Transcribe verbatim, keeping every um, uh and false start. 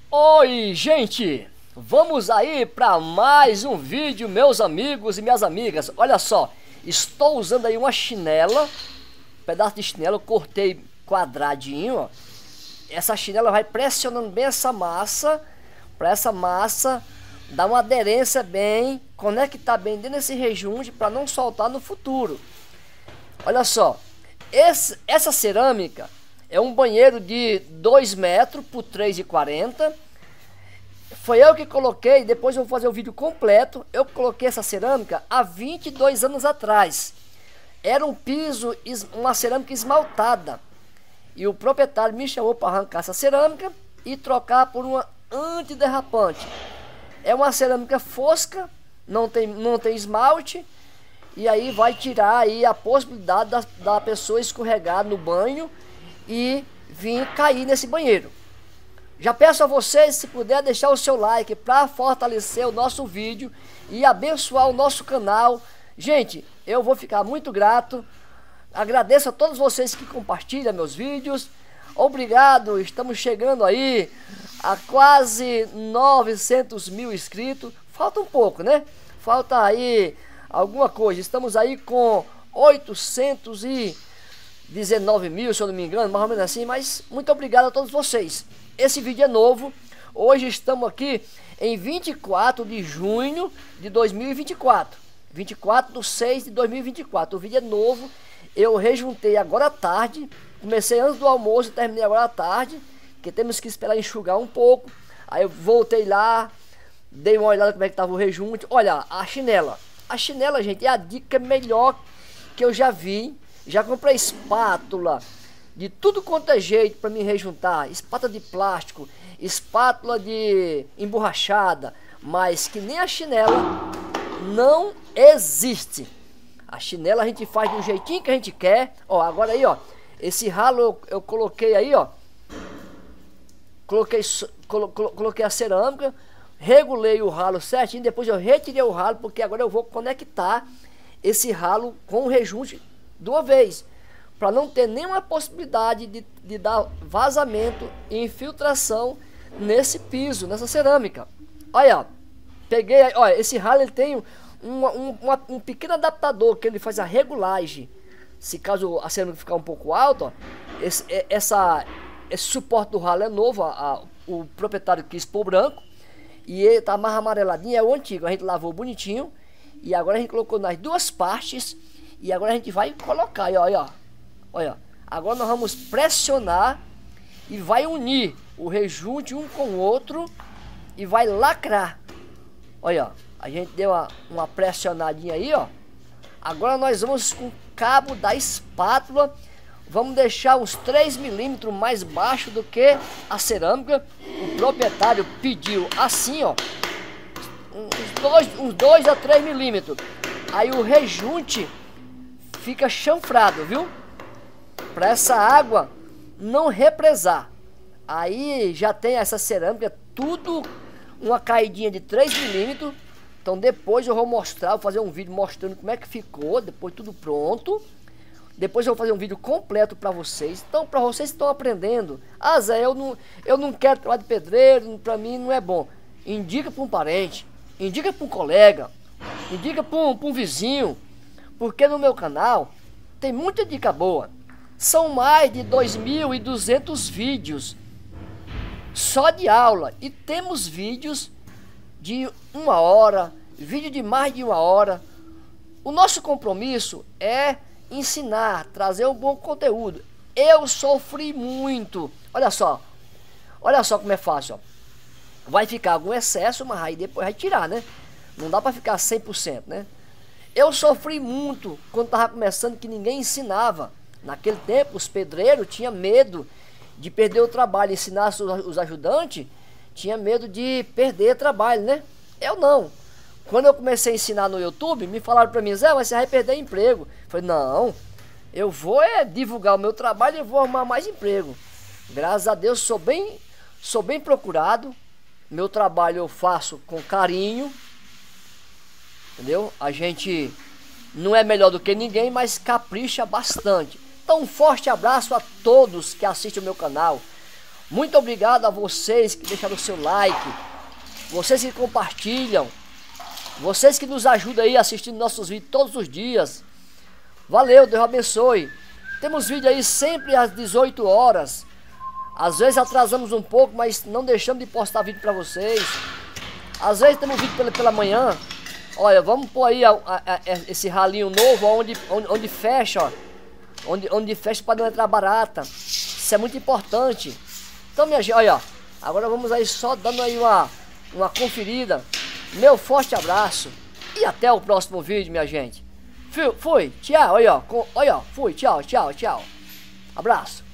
Oi, gente! Vamos aí para mais um vídeo, meus amigos e minhas amigas. Olha só, estou usando aí uma chinela, um pedaço de chinela, eu cortei quadradinho, ó. Essa chinela vai pressionando bem essa massa, para essa massa dar uma aderência bem, conectar bem dentro desse rejunte para não soltar no futuro. Olha só, esse, essa cerâmica é um banheiro de dois metros por três e quarenta. Foi eu que coloquei, depois eu vou fazer o vídeo completo. Eu coloquei essa cerâmica há vinte e dois anos atrás. Era um piso, uma cerâmica esmaltada. E o proprietário me chamou para arrancar essa cerâmica e trocar por uma antiderrapante. É uma cerâmica fosca, não tem, não tem esmalte. E aí vai tirar aí a possibilidade da, da pessoa escorregar no banho e vir cair nesse banheiro. Já peço a vocês, se puder, deixar o seu like para fortalecer o nosso vídeo e abençoar o nosso canal. Gente, eu vou ficar muito grato. Agradeço a todos vocês que compartilham meus vídeos. Obrigado, estamos chegando aí a quase novecentos mil inscritos. Falta um pouco, né? Falta aí alguma coisa. Estamos aí com oitocentos e dezenove mil, se eu não me engano, mais ou menos assim. Mas muito obrigado a todos vocês. Esse vídeo é novo. Hoje estamos aqui em vinte e quatro de junho de dois mil e vinte e quatro. vinte e quatro de seis de dois mil e vinte e quatro. O vídeo é novo. Eu rejuntei agora à tarde. Comecei antes do almoço e terminei agora à tarde. Porque temos que esperar enxugar um pouco. Aí eu voltei lá, dei uma olhada como é que estava o rejunte. Olha, a chinela. A chinela, gente, é a dica melhor que eu já vi. Já comprei espátula de tudo quanto é jeito para me rejuntar. Espátula de plástico, espátula de emborrachada. Mas que nem a chinela não existe. A chinela a gente faz do jeitinho que a gente quer. Ó, agora aí, ó. Esse ralo eu, eu coloquei aí, ó. Coloquei, colo, colo, coloquei a cerâmica. Regulei o ralo certinho. Depois eu retirei o ralo, porque agora eu vou conectar esse ralo com o rejunte de uma vez, para não ter nenhuma possibilidade de, de dar vazamento e infiltração nesse piso, nessa cerâmica. Olha, peguei, olha, esse ralo ele tem um, um, uma, um pequeno adaptador que ele faz a regulagem. Se caso a cerâmica ficar um pouco alta, ó, esse, essa, esse suporte do ralo é novo, a, a, o proprietário quis pôr branco, e ele tá mais amareladinho, é o antigo, a gente lavou bonitinho, e agora a gente colocou nas duas partes. E agora a gente vai colocar, olha, olha, olha. Agora nós vamos pressionar e vai unir o rejunte um com o outro e vai lacrar. Olha, a gente deu uma, uma pressionadinha aí, ó. Agora nós vamos com o cabo da espátula, vamos deixar uns três milímetros mais baixo do que a cerâmica. O proprietário pediu assim, ó, uns dois, uns dois a três milímetros. Aí o rejunte fica chanfrado, viu? Para essa água não represar. Aí já tem essa cerâmica, tudo uma caidinha de três milímetros. Então depois eu vou mostrar, vou fazer um vídeo mostrando como é que ficou, depois tudo pronto. Depois eu vou fazer um vídeo completo para vocês. Então para vocês que estão aprendendo, ah Zé, eu não, eu não quero trabalhar de pedreiro, para mim não é bom. Indica para um parente, indica para um colega, indica para um, para um vizinho. Porque no meu canal tem muita dica boa. São mais de dois mil e duzentos vídeos só de aula. E temos vídeos de uma hora, vídeo de mais de uma hora. O nosso compromisso é ensinar, trazer um bom conteúdo. Eu sofri muito. Olha só, olha só como é fácil, ó. Vai ficar algum excesso, mas aí depois vai tirar, né? Não dá para ficar cem por cento, né? Eu sofri muito quando estava começando, que ninguém ensinava. Naquele tempo os pedreiros tinham medo de perder o trabalho. Ensinar os ajudantes, tinha medo de perder o trabalho, né? Eu não. Quando eu comecei a ensinar no YouTube, me falaram para mim, Zé, mas você vai perder emprego. Eu falei, não, eu vou é divulgar o meu trabalho e vou arrumar mais emprego. Graças a Deus sou bem, sou bem procurado. Meu trabalho eu faço com carinho. Entendeu? A gente não é melhor do que ninguém, mas capricha bastante. Então um forte abraço a todos que assistem o meu canal. Muito obrigado a vocês que deixaram o seu like, vocês que compartilham, vocês que nos ajudam aí assistindo nossos vídeos todos os dias. Valeu, Deus abençoe. Temos vídeo aí sempre às dezoito horas. Às vezes atrasamos um pouco, mas não deixamos de postar vídeo para vocês. Às vezes temos vídeo pela, pela manhã. Olha, vamos pôr aí a, a, a, esse ralinho novo, onde, onde, onde fecha, ó. Onde, onde fecha para não entrar barata. Isso é muito importante. Então, minha gente, olha, agora vamos aí só dando aí uma, uma conferida. Meu forte abraço e até o próximo vídeo, minha gente. Fui, fui, tchau, olha, olha, fui, tchau, tchau, tchau. Abraço.